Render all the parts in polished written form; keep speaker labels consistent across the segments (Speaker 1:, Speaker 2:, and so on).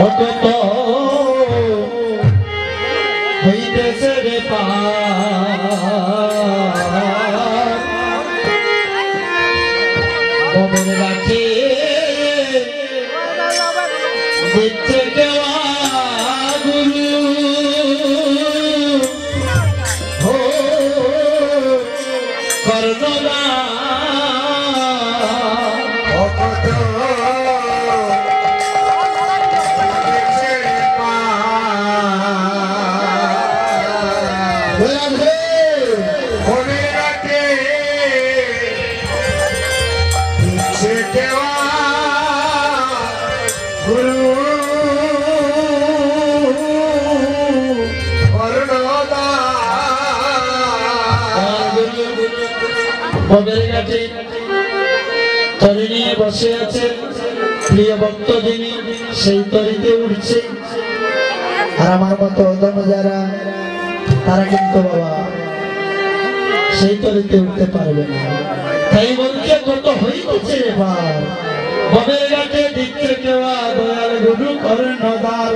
Speaker 1: কত হইতেছে রে পাবের রাখে দিচ্ছে কেওয়া গুরু হো করোনা তরি নিয়ে বসে আছে প্রিয় ভক্ত যিনি সেই তরিতে উঠছে আর আমার মতো অদম যারা তারা কিন্তু বাবা সেই তরিতে উঠতে পারবে না তাই বলছে কত হইতেছে রে ভাই ববের ঘাটে দিচ্ছে কেওয়া দয়াল গুরু কর্ণদার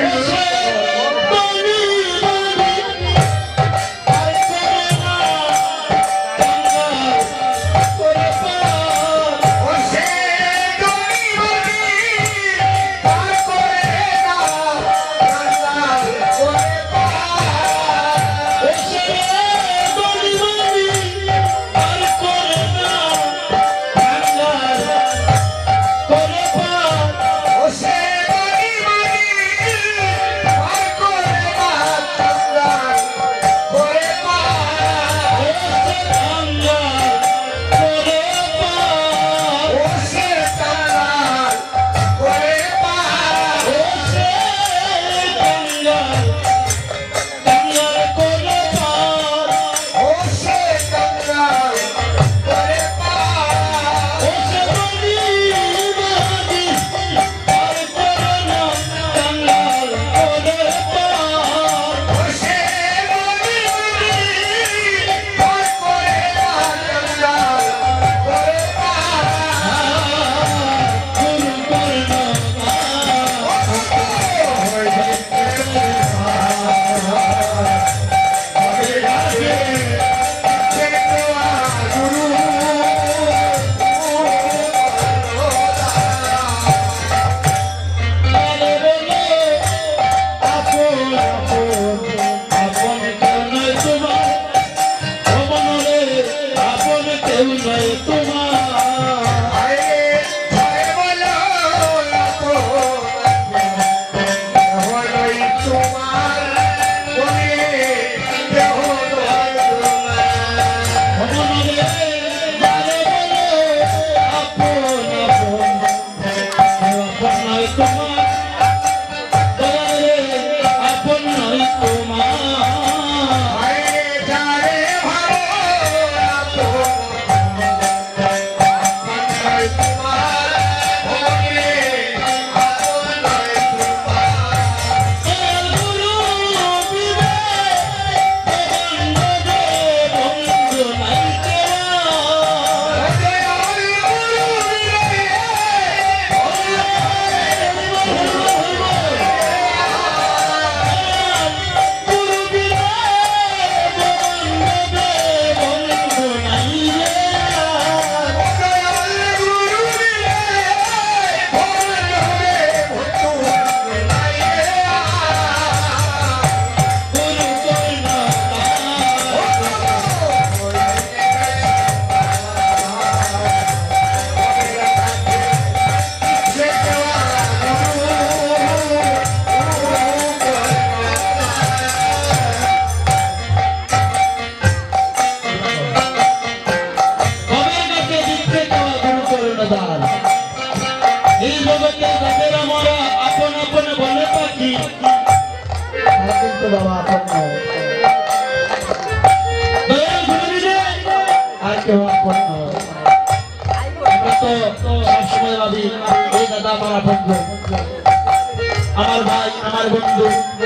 Speaker 1: আমার ভাই আমার বন্ধু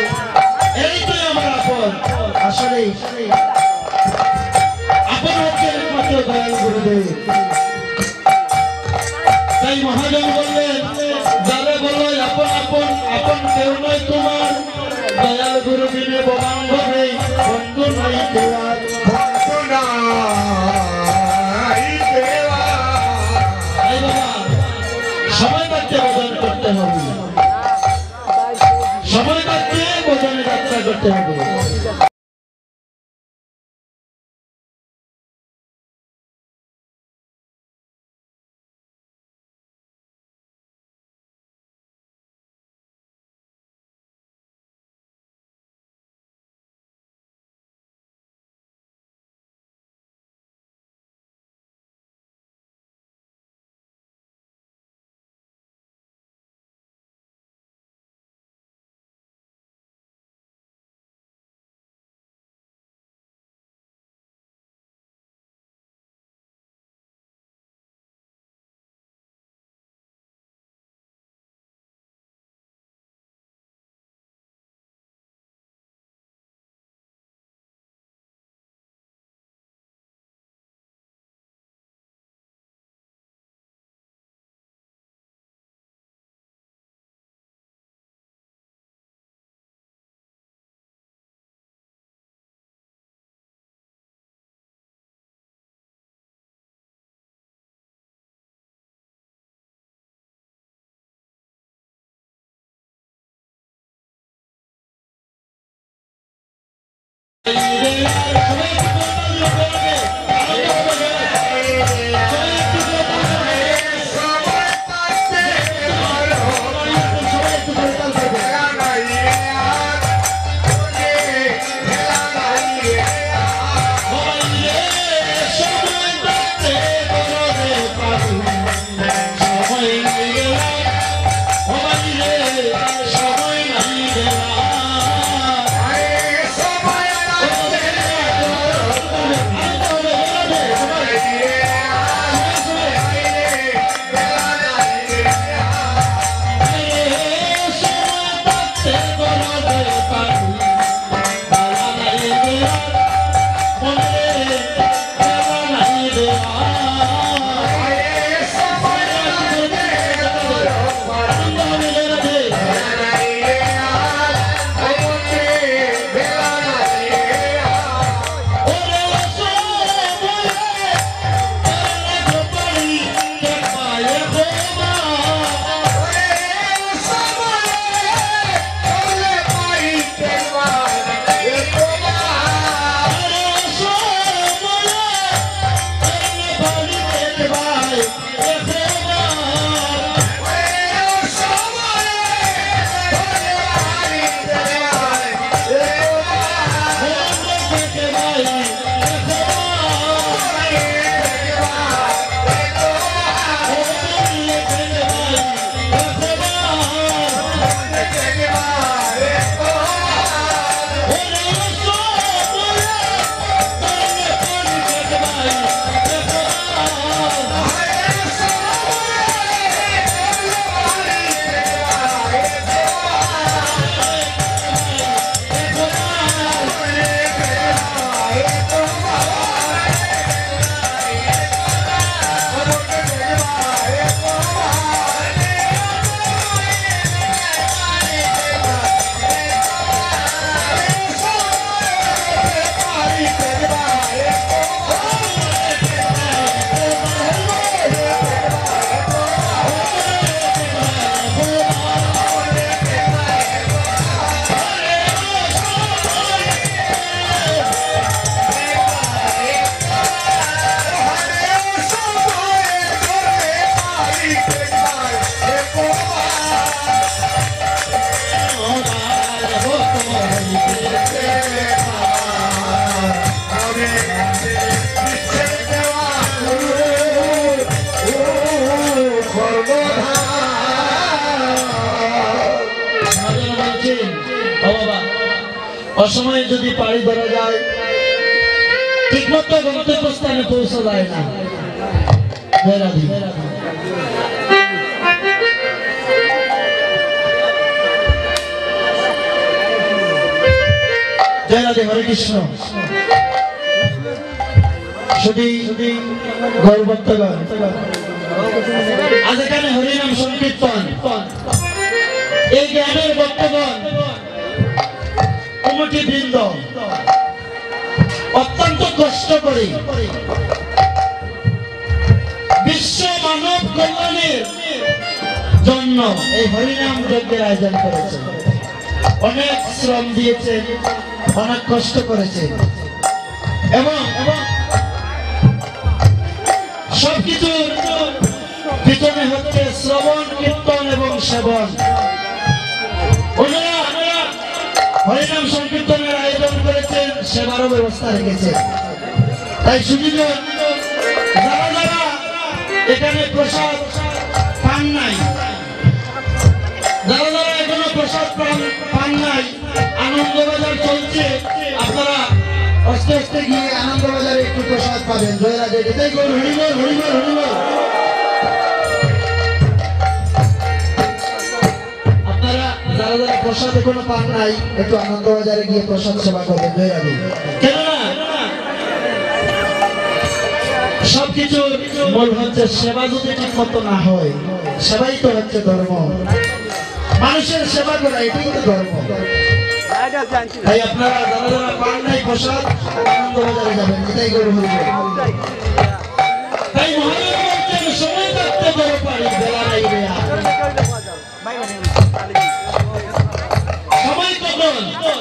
Speaker 1: এই তো আমার আপন আসলে আপন হচ্ছে একমাত্র দয়াল গুরুদেব তাই মহাজন বললেন যারা বলো আপন আপন আপন কেউ নয় তোমার দয়াল গুরু বিনে ভবাঙ্গ নেই বন্ধু নাই দেওয়ার সময় থাকতে ভজন করতে হবে সময় থাকতে ভজনে যাত্রা করতে হবে অসময়ে যদি পাড়ি ধরা যায় ঠিকমতো গন্তব্যস্থানে পৌঁছা যায় না। জয় রাধে, হরে কৃষ্ণ। শুধু গৌরভক্তগণ, আজ এখানে হরিনাম সংকীর্তন এই গ্রামের ভক্তগণ কমিটি বৃন্দ অত্যন্ত কষ্ট করে বিশ্ব মানব কল্যাণের জন্য এই হরিনাম যজ্ঞের আয়োজন করেছে। অনেক শ্রম দিয়েছে, অনেক কষ্ট করেছে এবং সবকিছুর পিছনে হচ্ছে শ্রবণ, কীর্তন এবং সেবন। ওনারা হরিনাম সংকীর্তনের আয়োজন করেছেন, সেবারও ব্যবস্থা রেখেছে। তাই সুবিধা যারা যারা এখানে প্রসাদ পান নাই, যারা যারা এখনো প্রসাদ পান নাই, আনন্দবাজার চলছে, আপনারা আস্তে আস্তে গিয়ে আনন্দবাজারে একটু প্রসাদ পাবেন। জয়রাধে, এটাই বল, হরিবল হরিবল হরিবল। আপনারা যারা যারা প্রসাদ এখনো পান নাই, একটু আনন্দবাজারে গিয়ে প্রসাদ সেবা করবেন। জয়রাধে। কেননা সবকিছু মূল হচ্ছে সেবা। যদি ঠিক মতো না হয়, সেবাই তো হচ্ছে ধর্ম। মানুষের সেবা করা এটাই তো ধর্ম। তাই আপনারা যারা যারা পান নাই প্রসাদ, আনন্দবাজারে যাবেন, এটাই গর্ব হইবে। তাই মহারাজ বলছেন, সময় থাকতে বড় পারি, বেলা নাই রে আর। সময় কখন?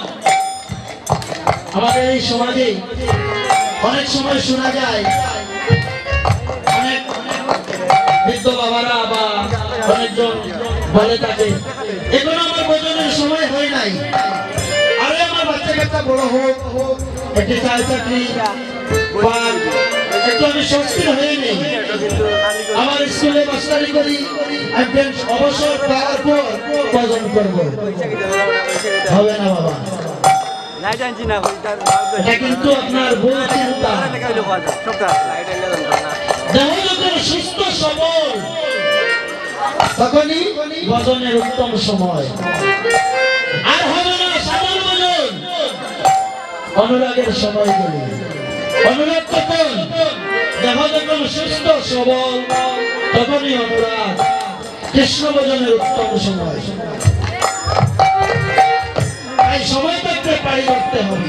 Speaker 1: আমাদের এই সমাজে অনেক সময় শোনা যায়, অনেক বৃদ্ধ বাবারা বা অনেকজন বলে থাকে, এখন আমার ভোজনের সময় হয় নাই, আরে আমার বাচ্চা কাচ্চা বড় হোক, একটি চাকরি পান, একটু আমি স্বস্তির হয়ে নেই, আমার স্কুলে মাস্টারি করি, আমি অবসর পাওয়ার পর ভোজন করবো। হবে না বাবা, এটা কিন্তু আপনার ভুল চিন্তা। দেহ যখন সুস্থ সবল, তখনই ভজনের উত্তম সময়। আর হবে না সাধারণ ভজন, অনুরাগের সময় গেলে। অনুরাগ কখন? দেহ যখন সুস্থ সবল, তখনই অনুরাগ। কৃষ্ণ ভজনের উত্তম সময়। তাই সময় থাকতে পারি করতে হবে।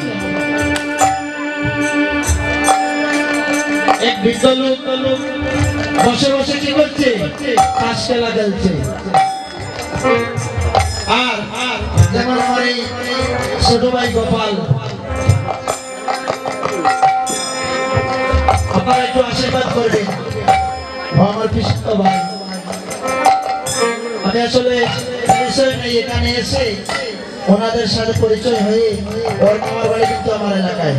Speaker 1: এক বৃদ্ধ লোক বসে বসে কি করছে? তাস খেলা খেলছে। আর যেমন আমার এই ছোট ভাই গোপাল, আপনারা একটু আশীর্বাদ করবেন, আমার পিসিত ভাই। আমি আসলে পরিচয় নেই, এখানে এসে ওনাদের সাথে পরিচয় হয়ে, ওর মামার বাড়ি কিন্তু আমার এলাকায়।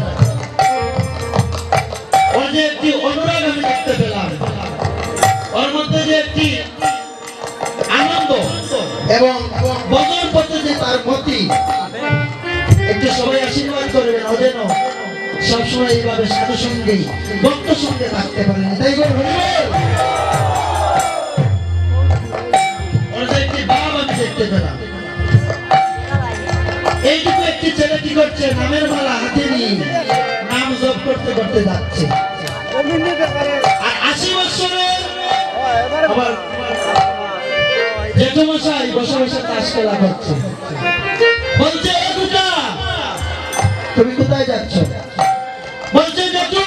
Speaker 1: ওর যে একটি অনুরাগ আমি দেখতে পেলাম, ওর মধ্যে যে একটি আনন্দ এবং ভজন পদ্ধতি, তার মতি, একটু সবাই আশীর্বাদ করবেন, ও যেন সবসময় এইভাবে সাধু সঙ্গেই ভক্ত সঙ্গে থাকতে পারেন। তাই বলবেন, ওর যে একটি ভাব আমি দেখতে পেলাম। এইটুকু একটি ছেলে কি করছে? নামের মালা হাতে নিয়ে নাম জপ করতে করতে যাচ্ছে। আর 80 বছরের আবার জেঠমশাই বসে বসে তাস খেলা করছে। বলছে, তুমি কোথায় যাচ্ছ? বলছে, জেঠু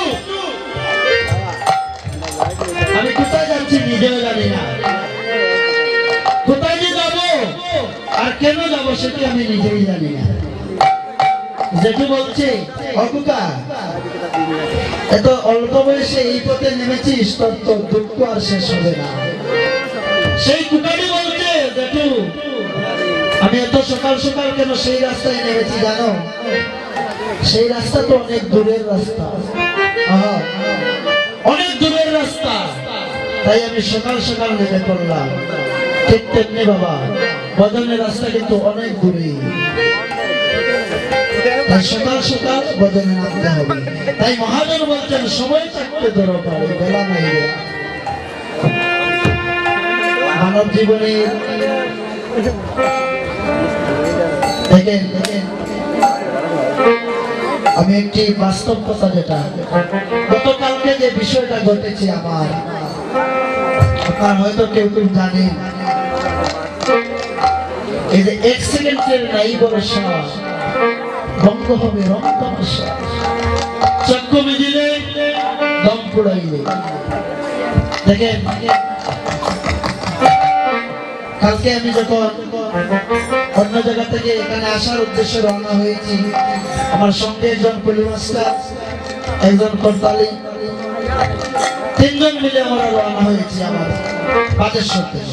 Speaker 1: আমি কোথায় যাচ্ছি নিজেও জানি না, কোথায় যে যাবো আর কেন যাবো সেটি আমি নিজেই জানি না। জেঠু বলছে, অকুকা এত অল্প বয়সে এই পথে নেমেছিস, তোর তো দুঃখ আর শেষ হবে না। সেই কুকারি বলছে, জেঠু আমি এত সকাল সকাল কেন সেই রাস্তায় নেমেছি জানো? সেই রাস্তা তো অনেক দূরের রাস্তা, অনেক দূরের রাস্তা, তাই আমি সকাল সকাল নেমে পড়লাম। ঠিক তেমনি বাবা, ভজনের রাস্তা কিন্তু অনেক দূরে, তাই সকাল সকাল ভজনে নামতে হবে। তাই মহাজন বলছেন, সময় থাকতে দরকার, বেলা নাই। মানব জীবনে দেখেন, আমি একটি বাস্তব কথা, যেটা গতকালকে যে বিষয়টা ঘটেছে আমার, আপনার হয়তো কেউ কেউ জানেন। এই যে এক সেকেন্ডের নাই ভরসা, ভঙ্গ হবে রক্তমাশা, চক্ষু মিলিলে দম পুড়াইলে। দেখেন কালকে আমি যখন অন্য জায়গা থেকে এখানে আসার উদ্দেশ্যে রওনা হয়েছি, আমার সঙ্গে একজন পুলিশ মাস্টার, একজন করতালি, তিনজন মিলে আমরা রওনা হয়েছি আমার বাগেশ্বর থেকে।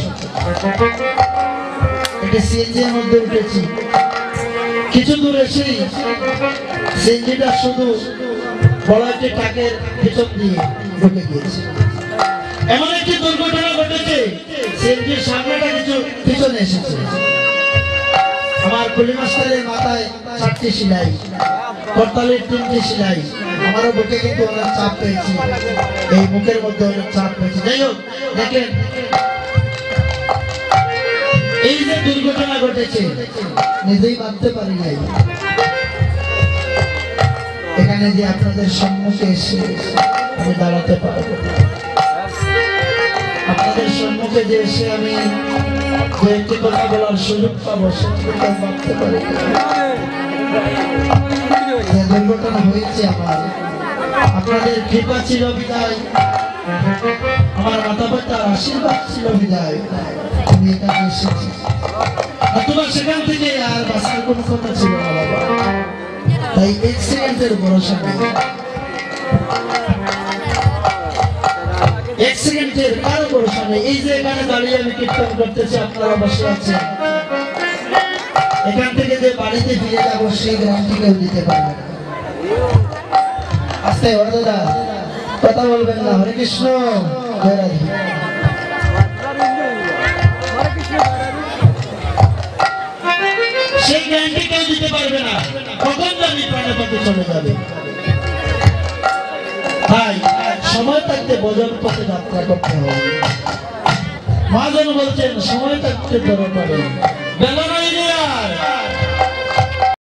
Speaker 1: একটি সিএনজি এর মধ্যে উঠেছি, কিছু দূর এসেই সিএনজিটা শুধু বড় একটি ট্রাকের পেছন দিয়ে ঢুকে গিয়েছে। এমন একটি দুর্ঘটনা ঘটেছে, সিএনজির সামনেটা কিছু পিছনে এসেছে। আমার কুলি মাস্টারের মাথায় 4টি সেলাই, করতালির 3টি সেলাই, আমারও বুকে কিন্তু অনেক চাপ পেয়েছি, এই মুখের মধ্যে অনেক চাপ পেয়েছি। যাই হোক, দেখেন এই যে দুর্ঘটনা ঘটেছে নিজেই ভাবতে পারি নাই এখানে যে আপনাদের সম্মুখে এসে আমি দাঁড়াতে পারবো, আপনাদের সম্মুখে যে এসে আমি দু একটি কথা বলার সুযোগ পাবো, সেটা ভাবতে পারি। যে দুর্ঘটনা হয়েছে আমার, আপনাদের কৃপা ছিল বিদায়, আমার মাতা পিতার আশীর্বাদ ছিল বিদায় আমি এখানে এসেছি। তোমার সেখান থেকে আর বাঁচার কোনো কথা ছিল না বাবা, তাই এক সেকেন্ডের ভরসা নেই, এক সেকেন্ডের কারো ভরসা নেই। এই যে এখানে দাঁড়িয়ে আমি কীর্তন করতেছি, আপনারা বসে আছেন, এখান থেকে যে বাড়িতে ফিরে যাবো সেই গ্যারান্টি কেউ দিতে পারবে না। আস্তে দাদা কথা বলবেন না। হরে কৃষ্ণ, জয় রাধে। সেই গ্যারান্টি কেউ দিতে পারবে না, কখন জানি প্রাণে পথে চলে যাবে। ভাই সময় থাকতে বোঝার পথে যাত্রা করতে হবে। মা যেন বলছেন সময় থাকতে ধরে পারে, বেলা নাই রে আর